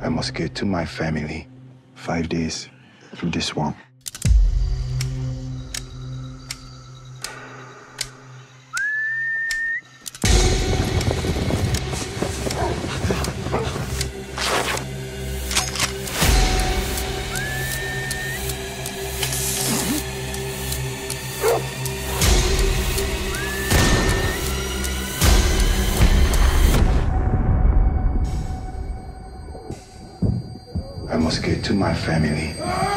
I must get to my family. 5 days through this swamp. I must get to my family.